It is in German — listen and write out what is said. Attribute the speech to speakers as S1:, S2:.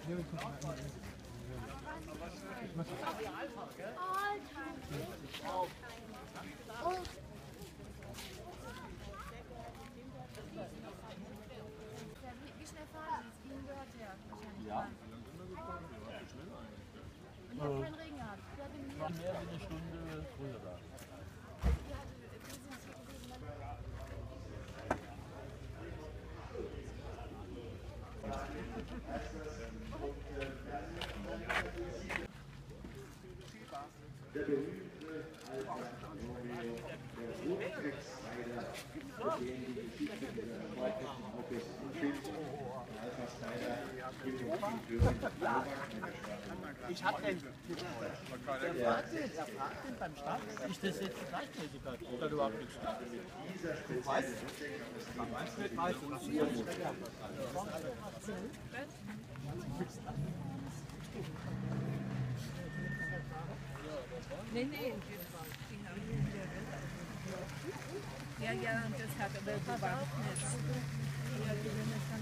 S1: Wie schnell fahren Sie? Ihnen gehört ja wahrscheinlich.
S2: Ja.
S1: Und ihr habt keinen Regen gehabt? Ja, den
S2: War mehr als eine Stunde früher da.
S3: Der berühmte Alfa Romeo, der Rotrex-Rider, für den die Geschichte dieser erfolgreichen Autos entsteht. Der Alpha Spider mit dem Ingenieur Novak mit der schwarzen.
S2: Ich hab den. Er fragt den beim Start, ist das jetzt die Gleichmäßigkeit oder überhaupt nichts?
S3: Dieser spezielle
S4: Nee. Ja, und das hat aber überhaupt nichts.